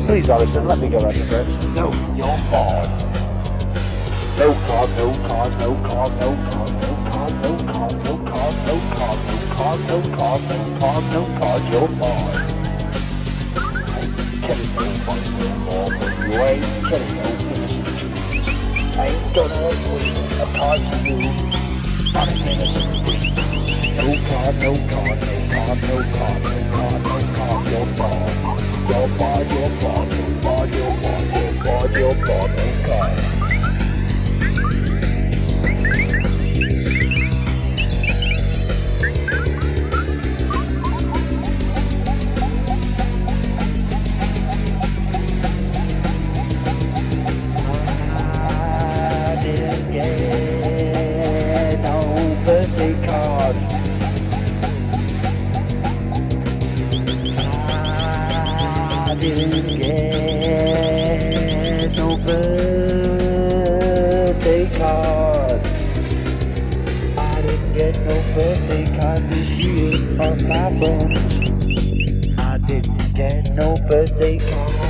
Please, Alison, let me go round your dress. No, you're fine. No card, no card, no card, no card, no card, no card, no card, no card, no card, no card, no card, no card, you're fine. Killing no fun no more, but you ain't killing no innocent trees. Ain't gonna win a card to you on an innocent breeze. No card, no card, no card, no card, no card, no card, you're fine. You're fine, you're fine, you're fine, you're fine, you're fine, you're fine, no card. Didn't get no birthday card. I didn't get no birthday card this year from my friends. I didn't get no birthday card.